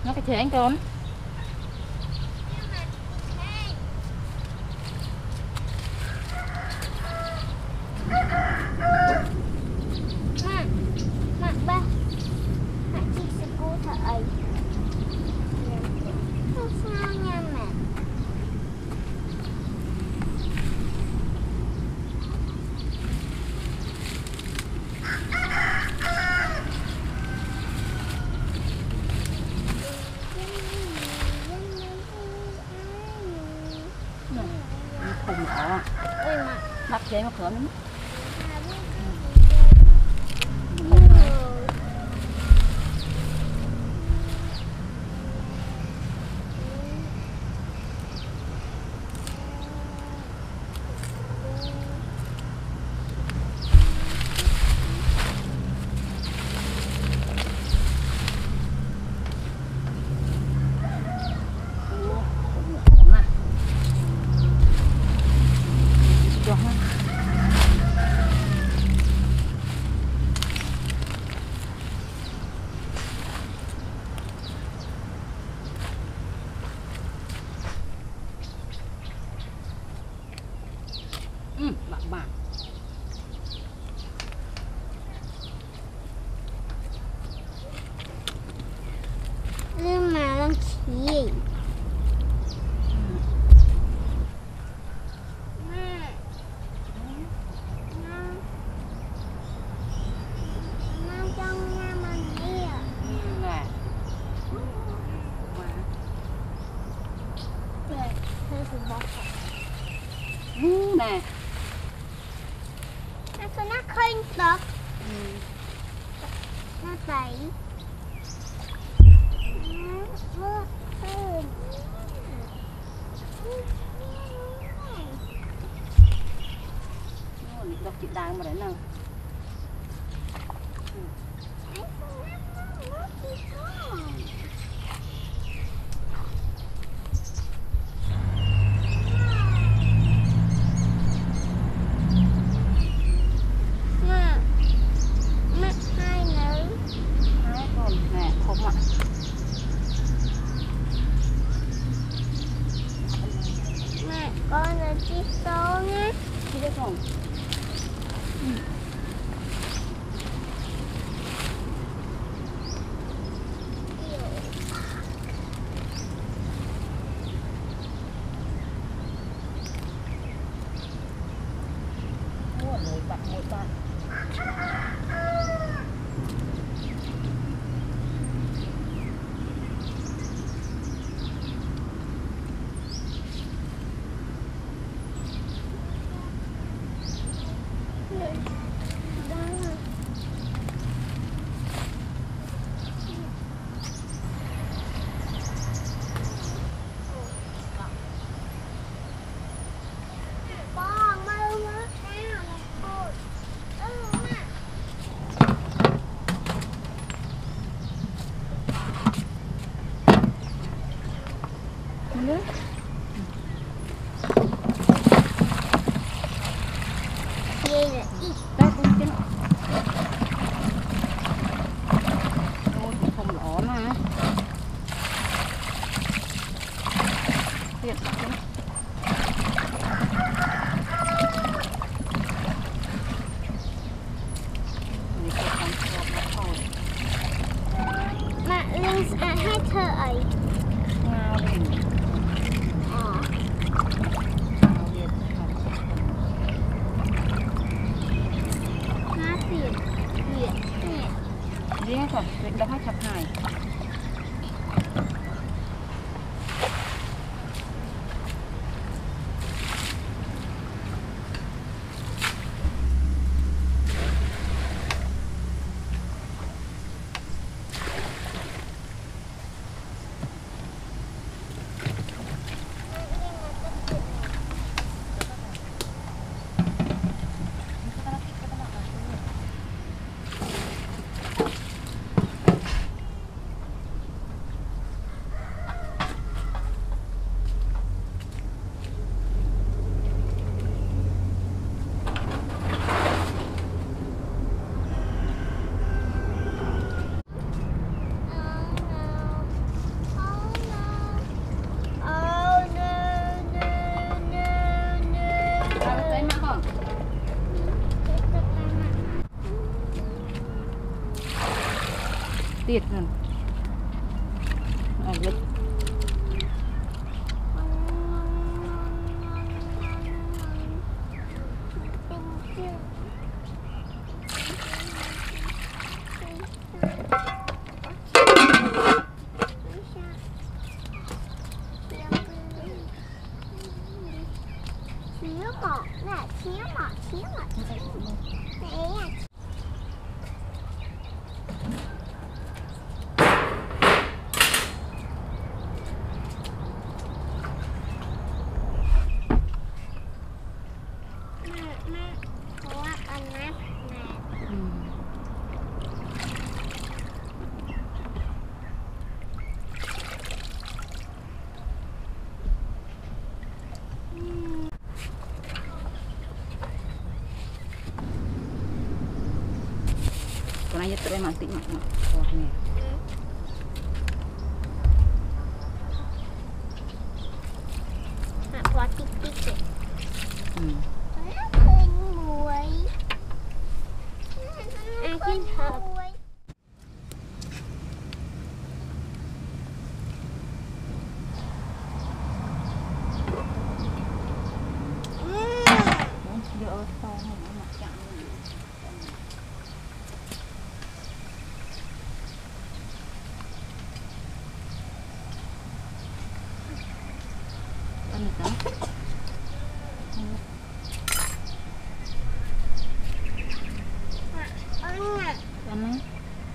Nó cái chế anh con. Ba, chị sẽ cô thầy. Không sao nha mẹ. Khùng nhỏ. Ôi mà. Đặt chế mà khởi lắm. Bạn Nhưng mà làm gì? nè. Nó khinh được. Nó tẩy. Đọc chị đang mà đấy nào. Con là chiếc số nhé. Chiếc không? Một bạn. Hai thơ ấy. Ngao đi. Ngao tiền. Viện. Riêng rồi, việc đọcให้chặt hài. tiệt rồi. Lịch. Con aja tuh mati mak kolaknya. Nak buat titik je. Muối. Akin hợp. Đưa ở to không mặt chạm. Ăn được không? Ăn á.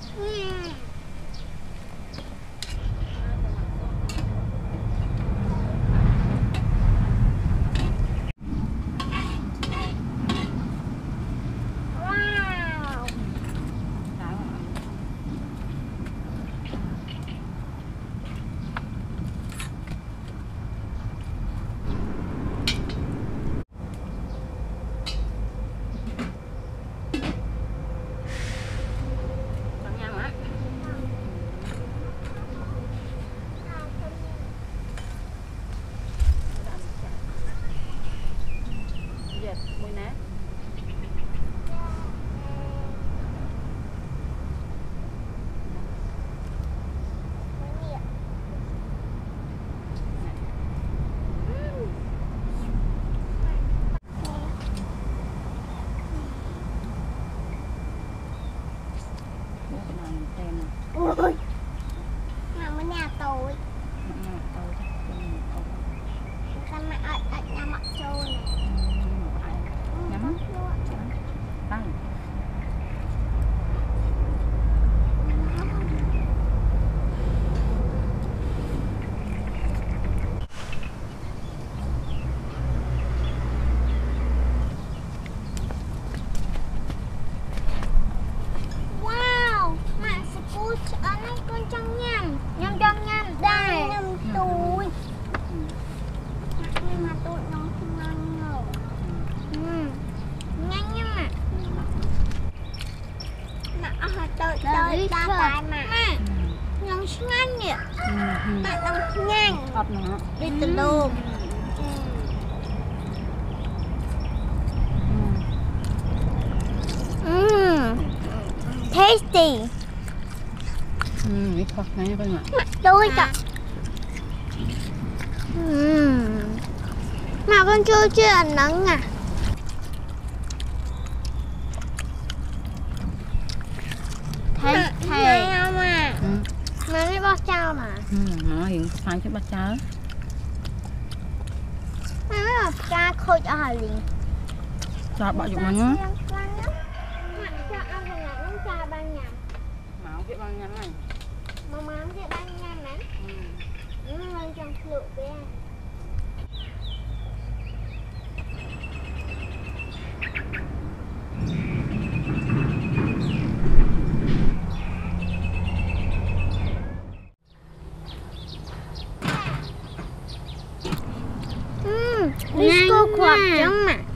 Ôi, mà ở nhà tôi. Sao mà ở nhà mặt trâu này? Nhắm. Tăng. Tôi ta tại mà ngon nhanh nhỉ, mà ngon nhanh, đi từ luôn. Tasty. Ít khó ngay con ạ. Tôi cả. Mà con chưa ăn nắng à? Thấy không à? Mà nó bó trao mà. Nó hiện phai cái bát cháo. Mà nó là cha khôi cho hà liền. Cho bỏ dụng ăn á. Cho ăn thằng này nó cha ban nhầm. Mà không biết bao nhiêu này. Mà không biết ban nhầm nè. Nó lên trong lựu kia. Disco khoạp trắng mà.